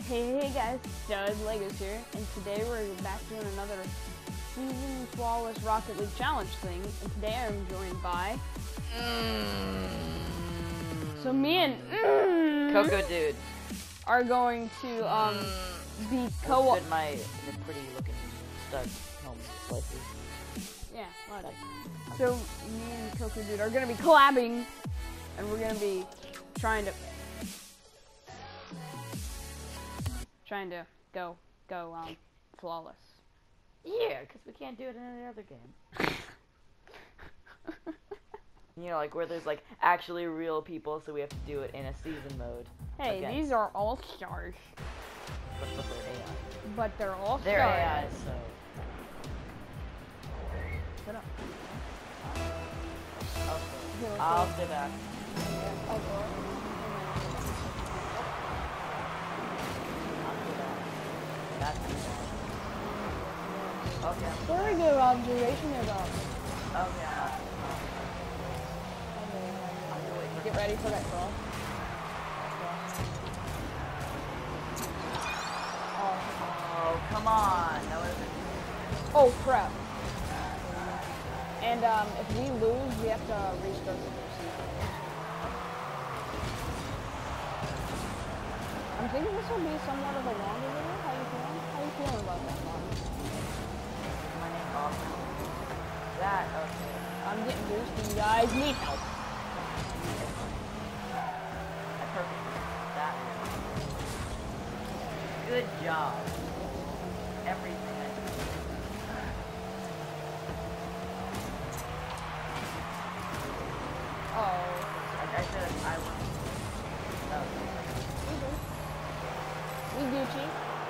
Hey guys, Judge Legos here, and today we're back doing another Season Flawless Rocket League Challenge thing, and today I'm joined by... So me and... Coco Dude are going to, be co-op... my pretty looking stud helmet slices. Yeah, well, so me and Coco Dude are gonna be collabing, and we're gonna be trying to go flawless. Yeah, because we can't do it in any other game. You know, like where there's like actually real people, so we have to do it in a season mode. Hey, against. These are all stars. But they're AI. But they're all they're stars. AI, so. Shut up. Okay. I'll stay back. Okay. Very good observation there, Bob. Okay. Get ready for that crawl. Oh, come on. That would have been... Oh, crap. And if we lose, we have to restart the season. I'm thinking this will be somewhat of a longer video. How you feeling? How you feeling about that, Bob? That, okay. I'm getting boosted, you guys need help. I perfectly that. Good job. Everything I did. Oh. I said I was. We Gucci.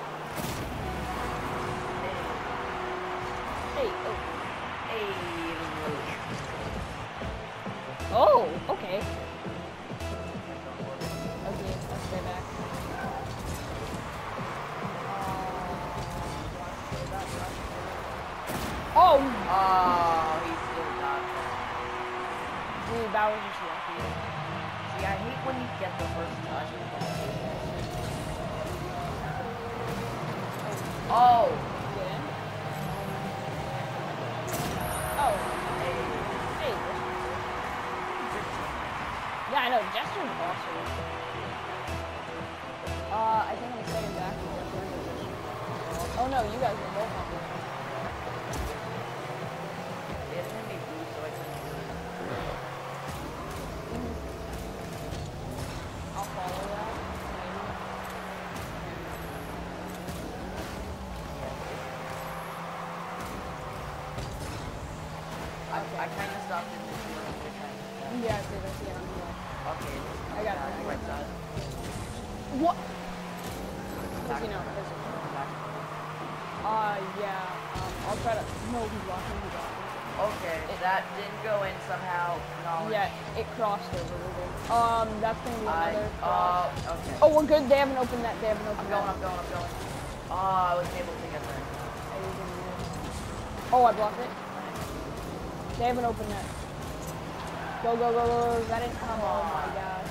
Hey, oh. Hey. Oh, okay. Okay, let's stay back. Oh! Oh, he still got that. Dude, that was just lucky. See, I hate when you get the first touch. Oh! Get in. Oh. Hey. Yeah, I know. Jester's awesome. I think I'm staying back. Oh no, you guys are both on this. It made me blue, so I couldn't do it. I'll follow that. I kind of stopped in this one. Yeah, I see this. Yeah, I'm here. Okay. I got it. Right side. What? Because you know, yeah. I'll try to. No, he's blocking. He's blocking. Okay, that didn't go in somehow. Knowledge. Yeah, it crossed over. That's gonna be another cross. Okay. Oh, we're good. They haven't opened that. They haven't opened I'm going. Oh, I wasn't able to get there. Oh, I blocked it. They haven't opened that. Go, go, go, go. That didn't come. Oh my gosh.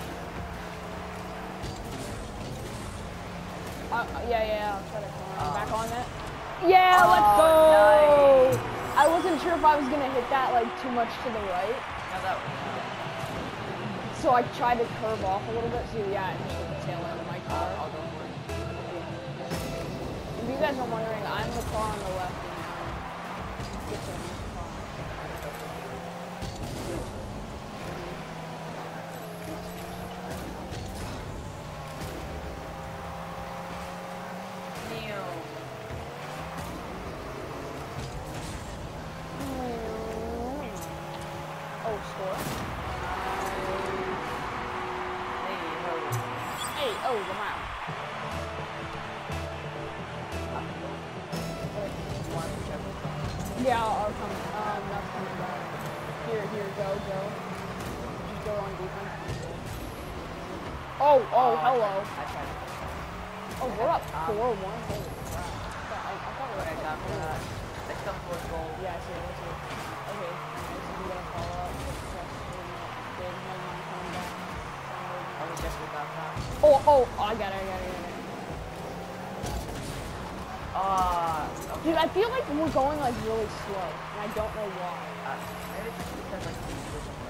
Yeah. I'll try to climb back on that. Yeah, let's go! Nice. I wasn't sure if I was gonna hit that like too much to the right. No, that was So I tried to curve off a little bit. So yeah, I just hit the tail end of my car. I'll go for it. If you guys are wondering, I'm the car on the left now. Get to Oh, score. Hey, oh, the mile. Yeah, I'll come. That's coming back. Here, go. Just go on defense. Oh, hello. Oh, we're up 4-1. Holy crap. I thought we were up 4-1. Let's come for a goal. Yeah, I see. Okay. I'm gonna follow up. There's no one coming back. I was just about that. Oh, I got it. Dude, I feel like we're going like really slow, and I don't know why. Maybe it's just because like these are some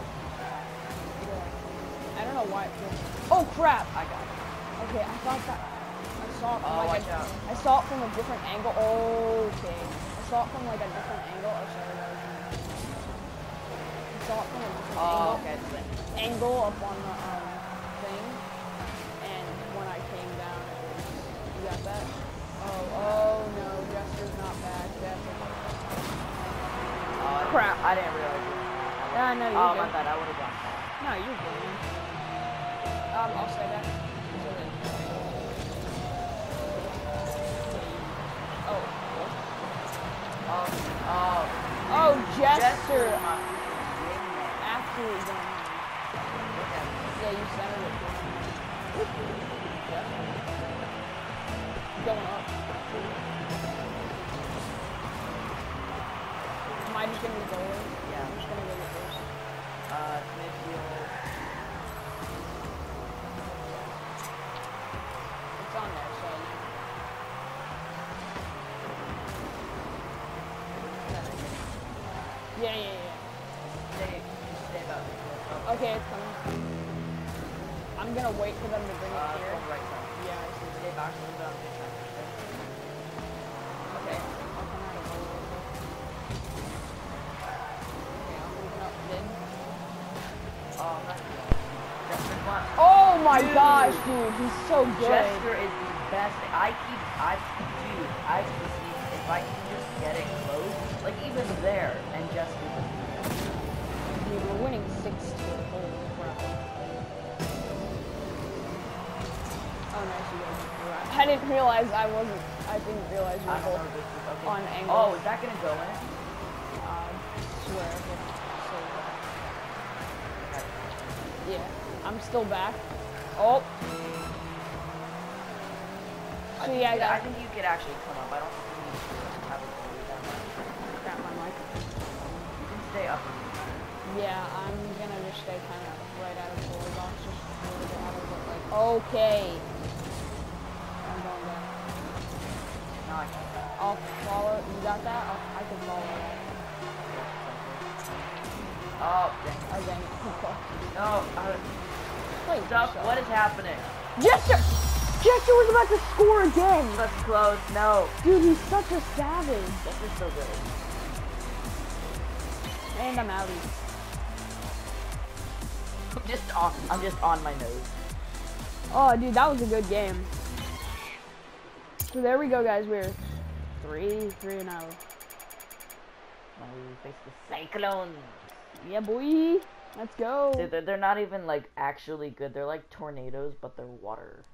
I don't know why it feels. Oh crap! I got it. Okay, I thought that I saw it from Oh, like watch out. I saw it from a different angle. Okay, I saw it from like a different angle. Oh, sorry, that was me. I saw it from a different Oh, angle. okay. It's like, Angle up on the thing, and when I came down, it was. You got that? Oh no, Jester's not back. Jester. Crap. I didn't realize it. Yeah, no, you're Oh, good. my bad. I would have gone. No, you're good. I'll stay back. Oh. Oh, Jester. Absolutely going on. Yeah, you centered it too. Going up. Am I just gonna be bowling? Yeah. I'm just gonna go get first. Midfield. It's on there, so. Yeah. Stay about this. Okay, it's coming. I'm gonna wait for them to bring it here. Right side. Yeah, I see. Stay back a little bit. I'm just trying to stay. Okay, I'll come out of the way. Okay, I'm moving up mid. Oh, nice. Jester won. Oh my Dude. gosh, dude, he's so good. Jester is the best. I just need, if I can just get it close, like even there, and Jester just. Dude, we're winning 6-2. Holy crap. Oh, nice, you guys. Right. I didn't realize I didn't realize you I were don't know both if this is okay. on angle. Oh, is that gonna go in? Swear. So, Okay. yeah, I'm still back. Oh. So yeah, I guys. think you could actually come up. I don't think you need to have it go that much. Crap, my mic. You can stay up. Yeah, I'm gonna just stay kind of right out of the goal box, just a little bit out of it. Like, okay. I'm going back. No, I can't. I'll follow. You got that? I can follow that. Oh, dang. Oh, dang it. No, Wait, stop. What is happening? Jester! Jester was about to score again! That's close. No. Dude, he's such a savage. Jester's so good. And I'm outie. I'm just on my nose. Oh, dude, that was a good game. So there we go, guys. We're 3-0. Now we face the Cyclones. Yeah, boy. Let's go. Dude, they're not even like actually good. They're like tornadoes, but they're water.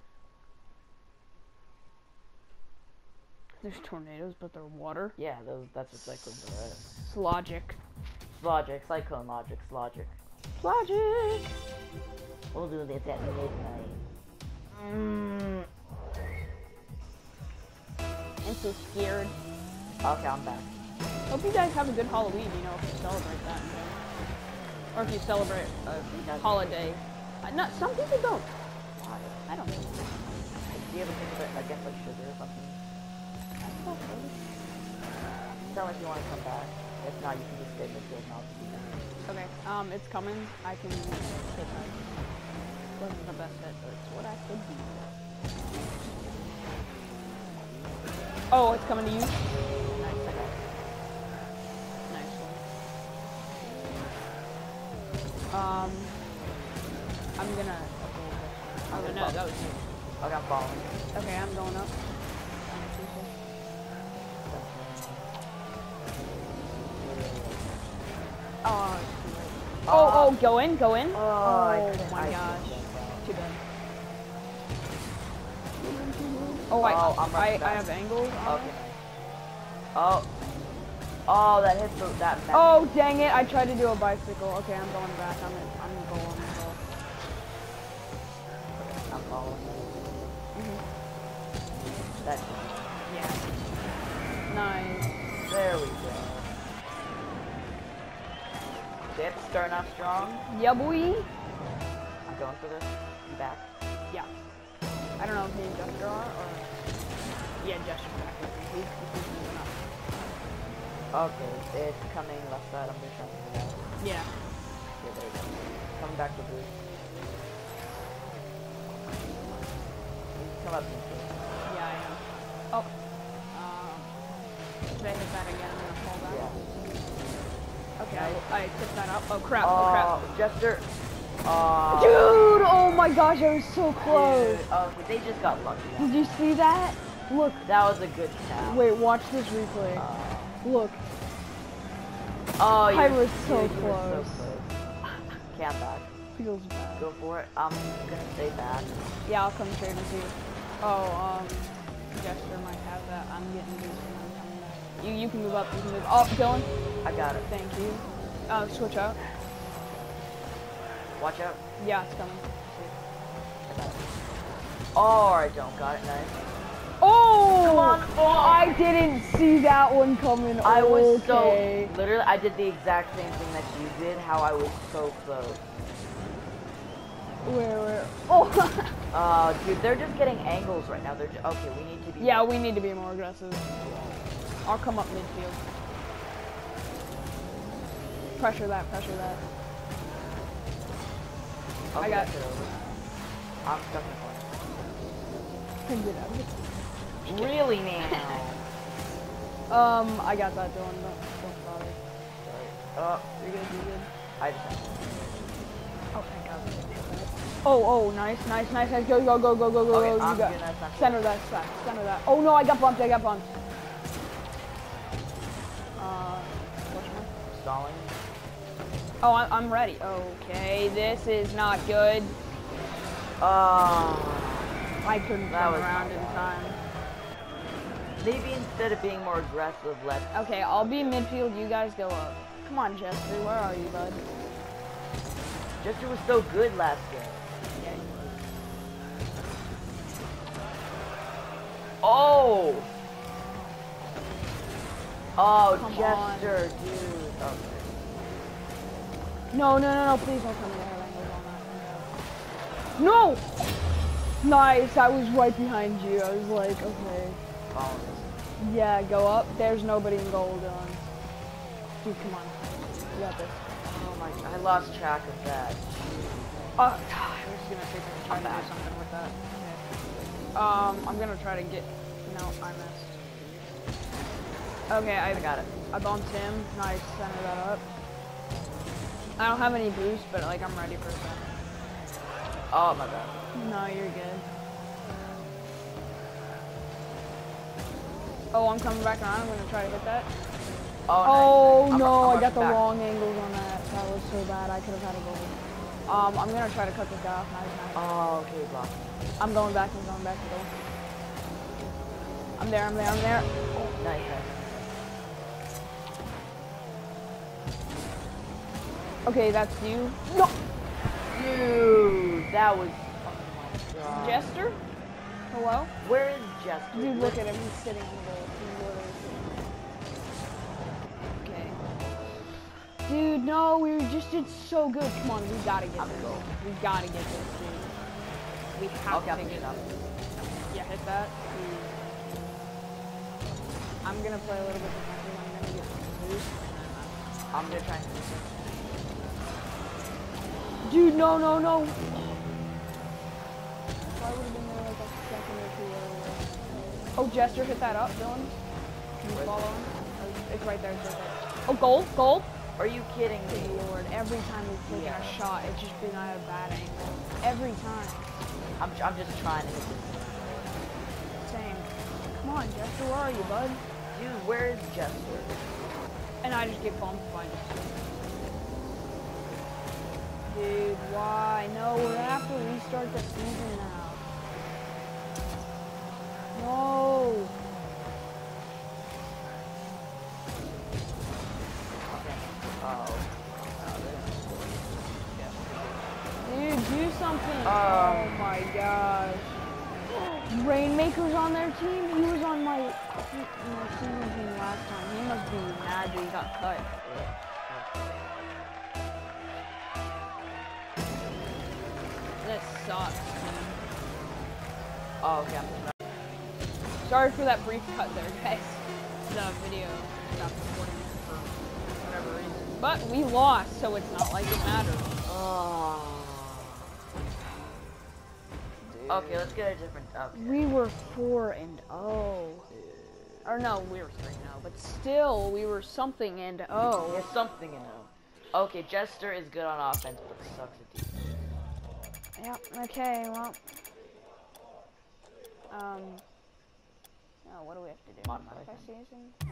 There's tornadoes, but they're water. Yeah, that's what cyclones are. Right? It's logic. Logic, cyclone logic, logic. Logic. We'll do this at midnight. I'm so scared. Okay, I'm back. Hope you guys have a good Halloween, you know, if you celebrate that. Or if you celebrate a holiday. Not, some people don't. Why? I don't know. Do you ever think of it, I guess, like sugar or something? Tell me if you want to come back. If not, you can just stay in the field and I'll just be back. Okay, it's coming. I can hit that. Wasn't the best hit, but it's what I could do. Oh, it's coming to you? Nice, okay. Nice one. I'm gonna... Oh, no, that was you. Okay, I'm following. Okay, I'm going up. Oh, it's too late. Oh, go in, go in. Oh my gosh. Too bad. Oh, I have angles on Okay. it. Oh, that hit that. Oh, dang it. I tried to do a bicycle. Okay, I'm going back. I'm going. I'm following. That. Yeah. Nice. There we go. Dip, starting off strong. Yeah, boy. I'm going for this. You back. Yeah. I don't know if me and Jester are, or... Yeah, Jester's back with me. He's moving up. Okay, it's coming left side. I'm just trying to figure it out. Yeah. Yeah, there we go. Coming back to boost. Come up and see. Yeah, I am. Oh. Did I hit that again? I'm gonna fall back. Yeah. Okay, Nice. I picked that up. Oh crap, oh crap. Jester. Dude, oh my gosh, I was so close. Dude. Okay, they just got lucky. Did you see that? Look. That was a good tap. Wait, watch this replay. Look. Oh, I was so dude, you were close. so close. Camp back. Feels bad. Go for it. I'm gonna stay back. Yeah, I'll come straight with you. Oh, Jester might have that. I'm getting these when I'm coming back. You can move up, you can move up. Dylan. I got it. Thank you. Switch out. Watch out. Yeah, it's coming. I got it. Oh, I don't got it. Nice. Oh! Come on. Oh! I didn't see that one coming. I was okay. so literally. I did the exact same thing that you did. How I was so close. Where? Oh! Dude, they're just getting angles right now. They're just, okay. We need to be. Yeah, we need to be more aggressive. I'll come up midfield. Pressure that. Pressure that. Okay, I got it over. I'm stuck in Can get out of it. the corner. Really now? I got that, Dylan. Don't bother. Sorry. You're good. I just. Oh, thank God. Oh, nice. Go. Okay, You I'm got doing that. center that. Center that. Oh no, I got bumped. Which one? Stalling. Oh, I'm ready. Okay, this is not good. I couldn't That come was around not in bad. time. Maybe instead of being more aggressive, let's. Okay, I'll be midfield. You guys go up. Come on, Jester. Where are you, bud? Jester was so good last game. Yeah. Oh! Oh, Come Jester, dude. Okay. No, please don't come in there. No! Nice, I was right behind you. I was like, okay. Follow this. Yeah, go up. There's nobody in goal, Dylan. Dude, come on. You got this. Oh my, I lost track of that. I was gonna say try to do something with that. Okay. I'm gonna try to get. No, I missed. Okay, I got it. I bumped him. Nice, center that up. I don't have any boost, but like I'm ready for that. Oh my bad. No, you're good. Oh, I'm coming back around. I'm gonna try to hit that. Oh, nice. No, I'm I got the back. wrong angles on that. That was so bad. I could have had a goal. I'm gonna try to cut this guy off. Nice. Oh, okay, block. I'm going back to goal. I'm there. Nice. Okay, that's you. No! Dude, that was. Oh my god. Jester? Hello? Where is Jester? Dude, look at him. He's sitting on the goal. He's literally sitting. Okay. Dude, no, we just did so good. Come on, we gotta get this. We gotta get this, dude. We have to get up. Yeah, hit that. I'm gonna play a little bit defensive. I'm gonna get some boost. I'm gonna try and do Dude, no. Why would have been there like a second or two earlier. Oh, Jester, hit that up, Dylan. Can you follow him? Oh, it's right there. Oh, goal. Are you kidding me? Good Lord, every time we've taken a shot, it's just been at a bad angle. Every time. I'm just trying to hit this. Same. Come on, Jester, where are you, bud? Dude, where is Jester? And I just get bumped by Jester. Dude, why? No, we're gonna have to restart the season now. No. Dude, do something. Oh my gosh. Rainmaker's on their team? He was on my season team last time. He must be mad that he got cut. This sucks, man. Oh, okay. Sorry for that brief cut there, guys. the video stopped recording for whatever reason. But we lost, so it's not like it matters. Oh. Okay, let's get a different. Okay. We were 4-0. Or no, we were 3-0, but still, we were something and oh. Yeah, something in them. Okay, Jester is good on offense, but sucks at defense. Yep, okay, well. Oh, what do we have to do? Modify season? No.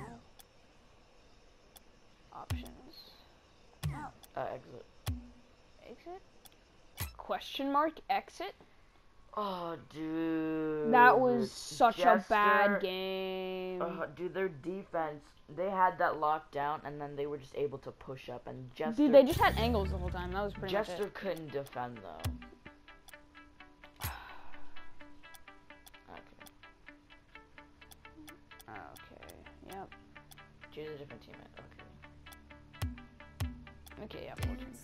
Options. Oh. Exit. Exit? Question mark? Exit? Oh, dude. That was such a bad Jester- game. Dude, their defense, they had that locked down, and then they were just able to push up, and Jester... Dude, they just had angles the whole time. That was pretty much Jester it. couldn't defend, though. Okay, yep. Choose a different teammate, okay. Okay, yeah, we'll change.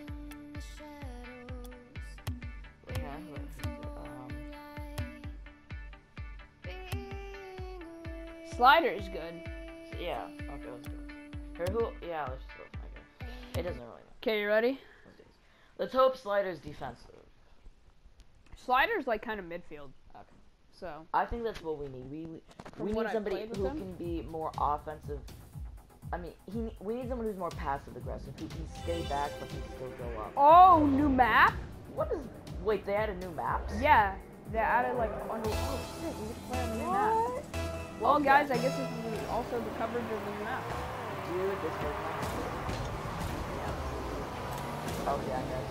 Slider is good. Yeah, okay, let's do it. Or who? Yeah, let's just go, I guess. It doesn't really matter. Okay, you ready? Let's hope Slider's defensive. Slider's like kind of midfield. Okay. So. I think that's what we need. We From need what I somebody played with who them? can be more offensive. I mean, we need someone who's more passive aggressive, who can stay back but can still go up. Oh, new map? What is? Wait, they added new maps? Yeah, they added like under. Oh shit, we just play on the new map. Well, Okay. guys, I guess this is also the coverage of the new map. Dude, this is yeah. Okay, I guess.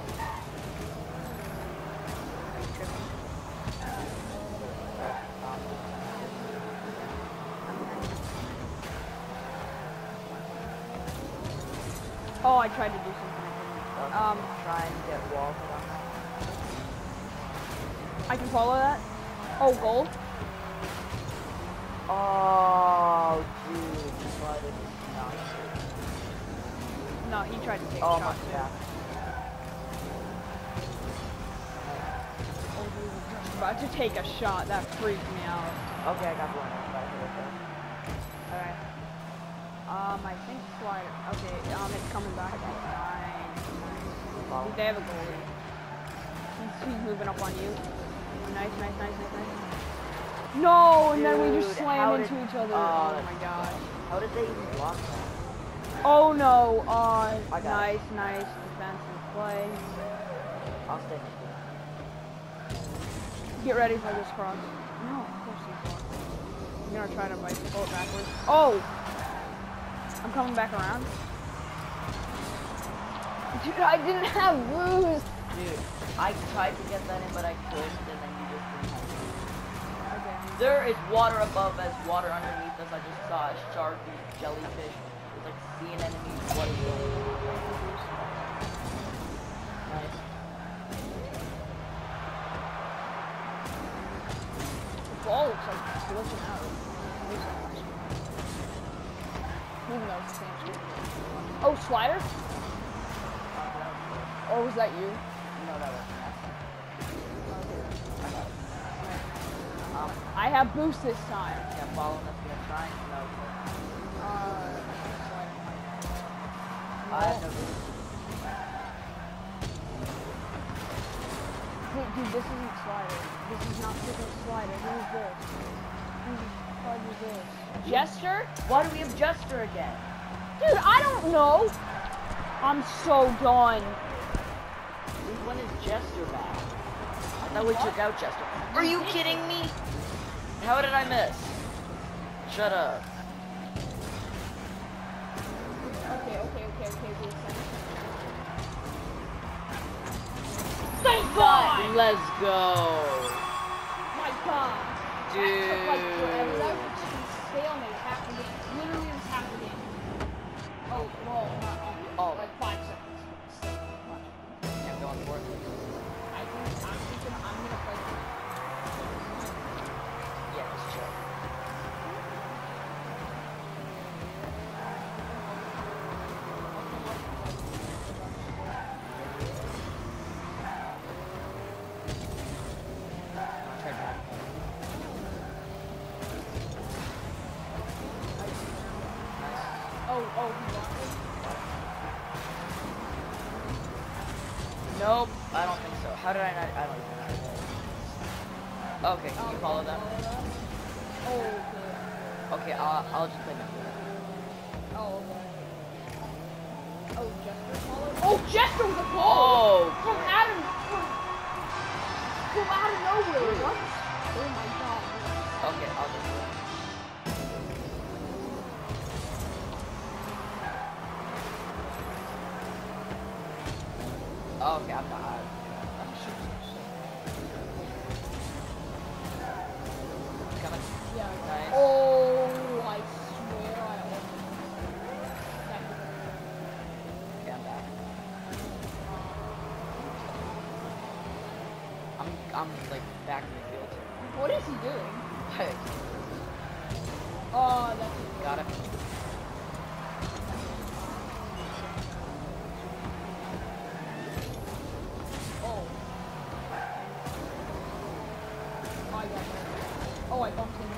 Oh, I tried to do something. Try and get wall hit on that. I can follow that. Oh, gold. Oh, dude, the Slider is not good. No, he tried to take Oh a my shot too. god. Oh, he was just about to take a shot. That freaked me out. Okay, I got one. Alright. I think Slider. Okay, it's coming back. Nice. Follow. They have a goalie. He's moving up on you. Nice. No, and then we just Dude, how slam did- into each other. oh, Oh that's my gosh. How did they even block that? Oh no. I got Nice, it. nice defensive play. I'll stay next Get ready for this cross. No, of course he's not. I'm gonna try to bicycle it backwards. Oh! I'm coming back around. Dude, I didn't have boost! Dude, I tried to get that in, but I couldn't, and then you just didn't have it. Okay. There is water above us, water underneath us. I just saw a shark, jellyfish. It's like sea anemones. What is going on? Nice. The ball looks like it's glitching out. Even though it's the same speed. Oh, Slider? Or was that you? No, that wasn't I have boost this time. Yeah, following us, gonna try and no. I have no reason. Dude, this isn't Slider. This is not freaking Slider. Who is this? Who the fuck is this? Jester? Why do we have Jester again? Dude, I don't know. I'm so done. When is Jester back? I thought we took out Jester. Are you kidding me? How did I miss? Shut up. Okay. Thank God! Let's go. My God. Dude. That took like forever. That was just stalemate half the game. Literally it was half the game. Oh, well, not all. Oh. Like 5 seconds. Can't go on the board. I'm gonna play. Yeah, just chill. Try back. Oh, he got it. Nope, I don't think so. How did I not? I don't even know. Okay, can you follow them? Oh, okay. Okay, I'll just play Memphis. Oh, okay. Oh, Jester followed? Oh, Jester with a ball! Oh! From out of nowhere, what? Oh my god. Okay, I'll just do it. Okay, I'm not. Coming. Yeah. Nice. Oh, I swear I almost. Okay, I'm back. I'm like back in the field. What is he doing? Hey, Oh, that's it. got it. Oh. I got it. Oh, I bumped into it.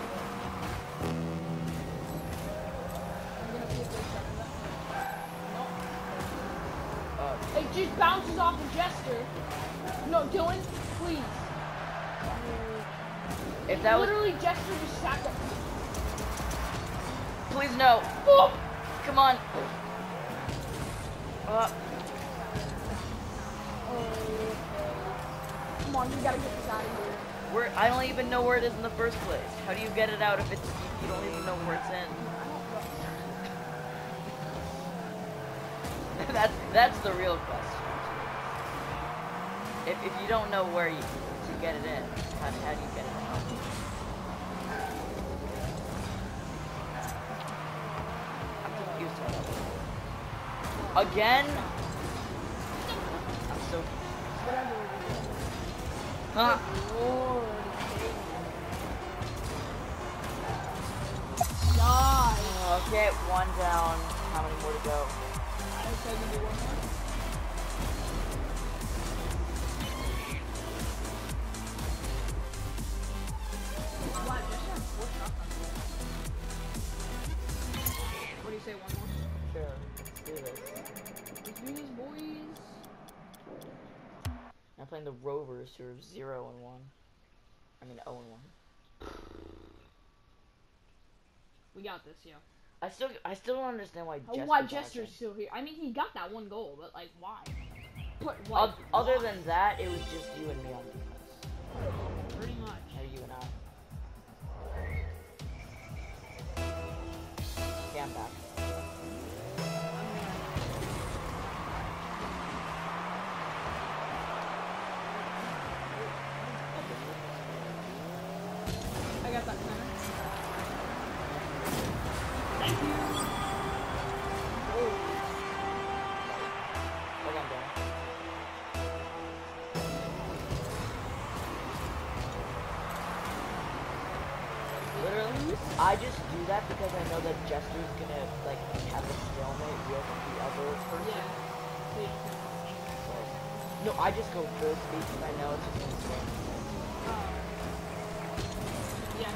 I'm gonna see if they shut that. No. It just bounces off the Jester. No, Dylan, please. If that was, Literally, Jester just sat there. please no. Boop! Come on. Okay. Come on, we gotta get this out of here. I don't even know where it is in the first place. How do you get it out if it's you don't even know where it's in? That's the real question. If you don't know where to get it in, how do you get it out? I'm confused about that. Again? I'm so. Huh? God. Okay, one down. How many more to go? I said we do one more. Wow, Jester has 4 shotguns. What do you say, one more? Sure, let's do this. Let's do this, boys. I'm playing the Rovers, who are 0-1. I mean 0-1. We got this, yeah. I still don't understand why Jester's still here. I mean, he got that one goal, but like, why? But Other than that, it was just you and me on defense. pretty much. Or you and I. Okay, I'm back. I got that center. Thank you. Oh. Hold on, Danny. Literally, I just do that because I know that Jester's gonna like have a stalemate with the other person. Yeah. No, I just go full speed because I know it's just gonna stay. Yeah.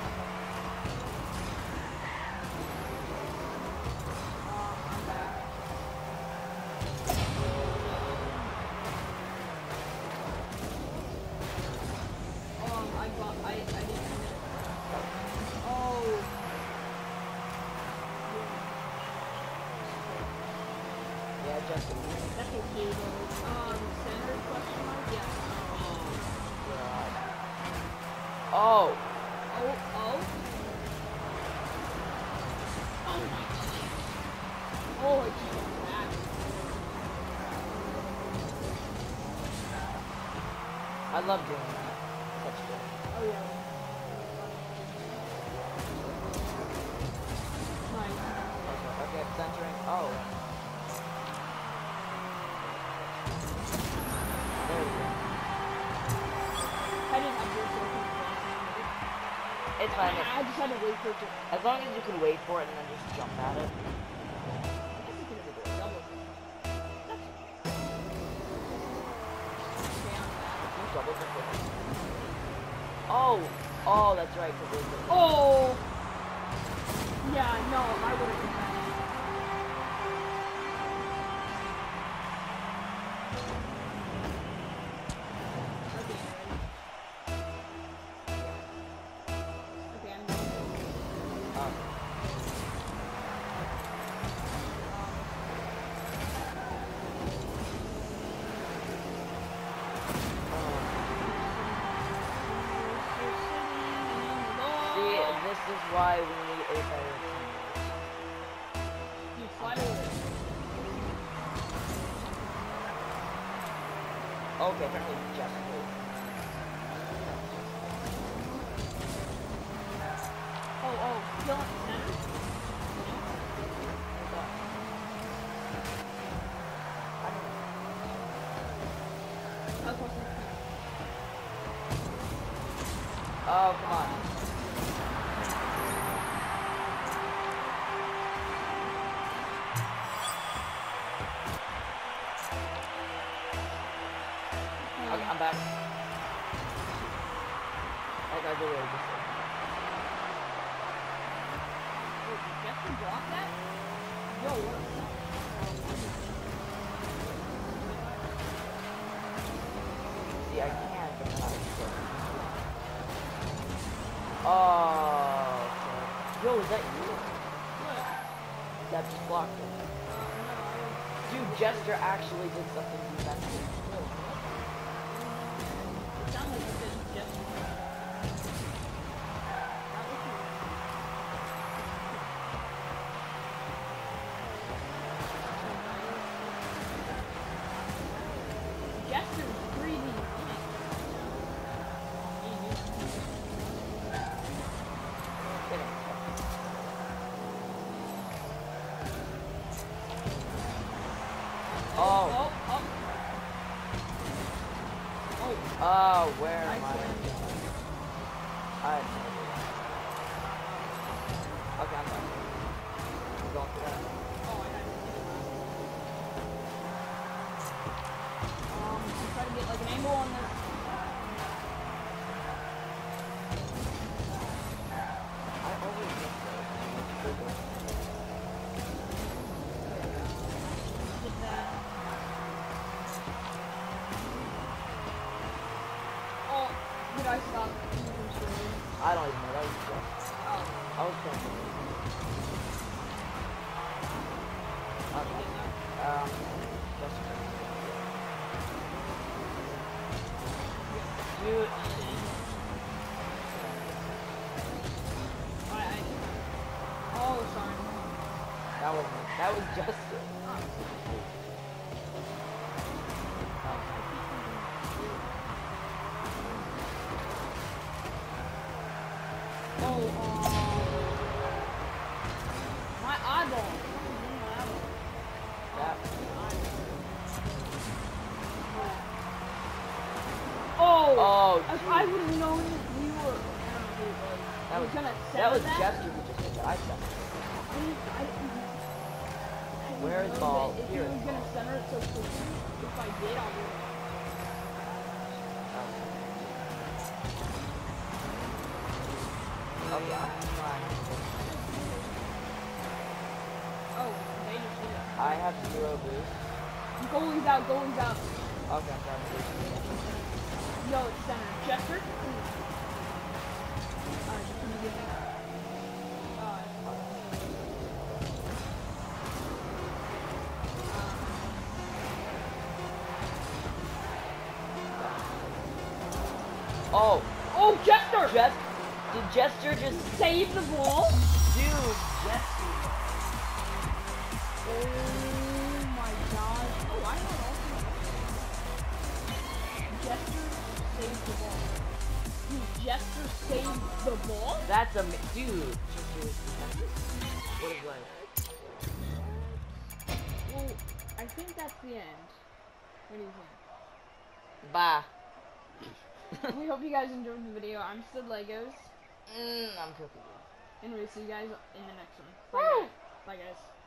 I'm back. I didn't. Oh. Yeah, Jester. That's okay though. Center question mark? Yeah. God. Oh. Oh. Oh my god. Oh, it's so bad. I love doing that. Such good. Oh yeah. Nice. Okay, I'm centering. Oh. There we go. I didn't have this. It's fine. I just had to wait for it to. As long as you can wait for it and then just jump at it. Double jump with it. Oh, that's right. Oh! Yeah, no, I would have done that. This is why we need a better team. Dude, slide over. Okay, apparently just move. Oh, kill him center. How close is he? Oh, come on. Okay, I'm back. That guy's really just Wait, did Jester block that? Yo, what? see, I can't, but not sure. Oh, okay. Yo, is that you? What? That just blocked it. Dude, Jester actually did something defensive. It sounded like you said Jester. Jester's 3D. Kidding. Oh. Oh, where am I? I have no idea. Okay, I'm done. I'm going for that. Try to get like an angle on this. I always miss those. Get that. Oh, did I stop? I don't even know. That was just. Oh, I was trying to. Okay. Just. Dude. oh, sorry. That was just it. Oh, my eyeball. That. Oh! Oh, If dude. I would have known we were. I was gonna That was that. Jester who just hit the ice center. Where is ball? If Here he is was gonna ball. center it so quickly, if I did, I would. Okay, I'm trying. Oh, they just did it. I have 0 boost. Goalie's out, goalie's out. Okay, I'm trying to boost. Yo, it's center. Jester? Alright, can you get me? Oh! Oh, Jester! Did Jester just Save the ball? Dude, Jester. Oh my gosh. Oh, I know also. Jester saved the ball. Dude, Jester saved the ball? That's a dude. Jester is defensive. What is life? Well, I think that's the end. What do you think? Bye. We hope you guys enjoyed the video. I'm Sid Legos. I'm cooking. And we'll see you guys in the next one. Bye, guys. Bye, guys.